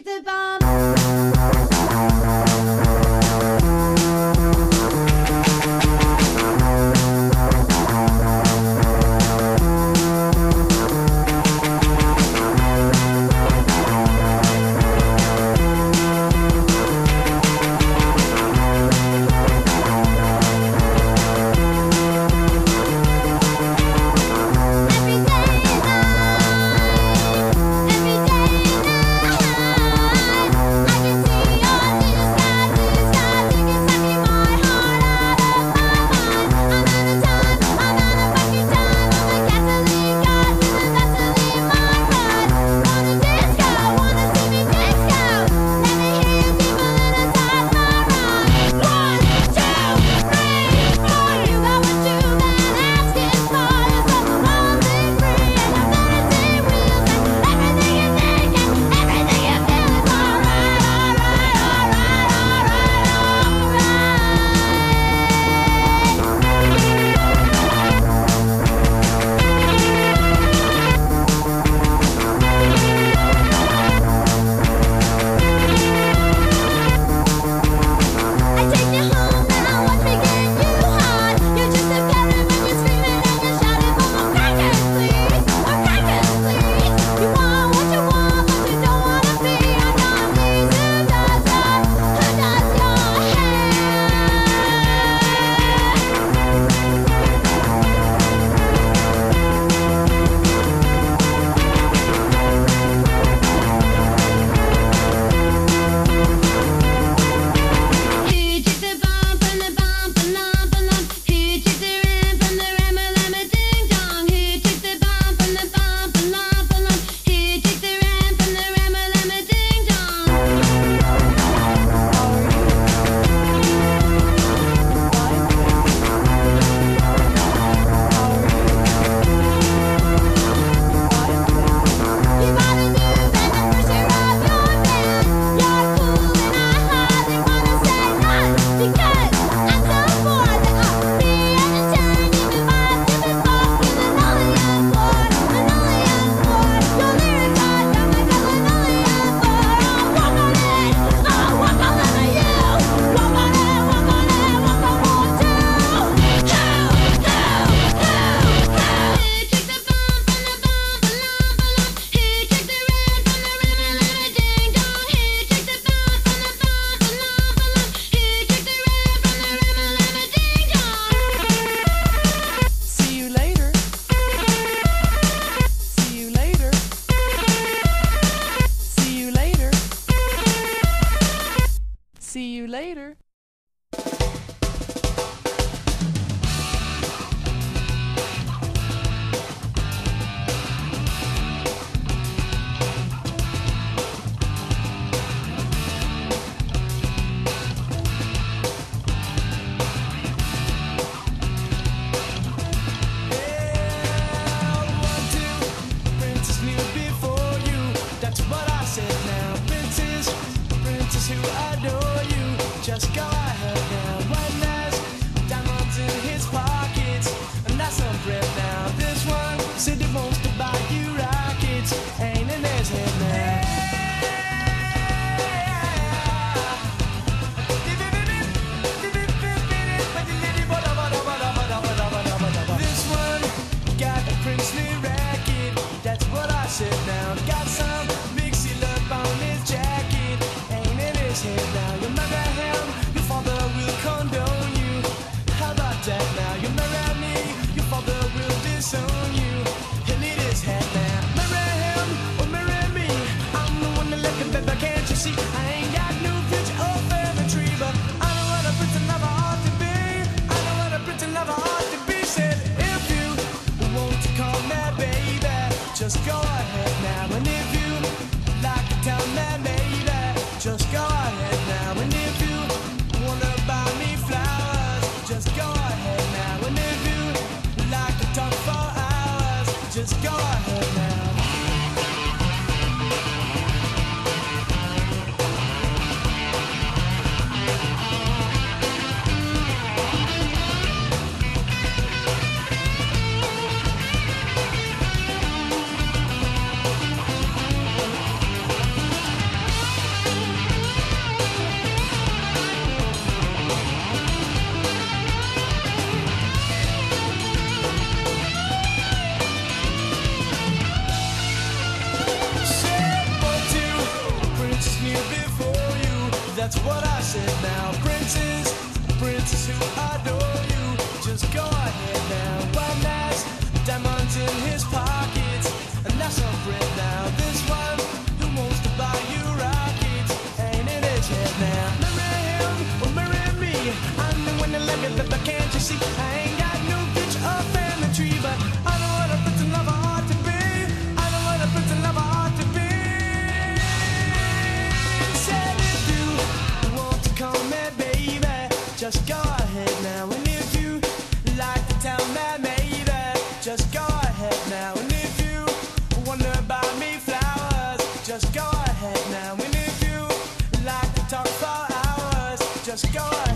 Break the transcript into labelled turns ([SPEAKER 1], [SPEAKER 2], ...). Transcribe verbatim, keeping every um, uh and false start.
[SPEAKER 1] the bomb.
[SPEAKER 2] See you later.
[SPEAKER 3] Who adore you, just go ahead now. One has diamonds in his pockets, and that's some bread now. This one said he wants to buy you rockets, ain't in his head now. This one got a princely racket, that's what I said now. Got some big seal up on his jacket. Now you marry him, your father will condone you. How about that now? You marry me, your father will disown you. He'll eat his head now. Marry him or marry me, I'm the one that left him, baby, can't you see? I ain't got no future or family tree, but I know what a pretty lover ought to be. I know what a pretty lover ought to be. Said if you want to call me baby, just go ahead now. And if you like to tell me baby, just go ahead now. And if you wanna buy me flowers, just go ahead now. And if you like to talk for hours, just go ahead now. that's what I said now. Princes, princes who adore you, just go ahead now. One has diamonds in his pockets, and that's a friend now. This one who wants to buy you rockets, ain't in his head now. Marry him or marry me, I'm the one that let me live, but can't you see? I ain't got no picture or family tree, but I know what a prince and lover ought to be. I know what a prince and lover ought to be. Said if you want to call me baby, just go ahead now. And if you like to tell me maybe, just go ahead now. And if you wonder about me flowers, just go ahead now. And if you like to talk for hours, just go ahead.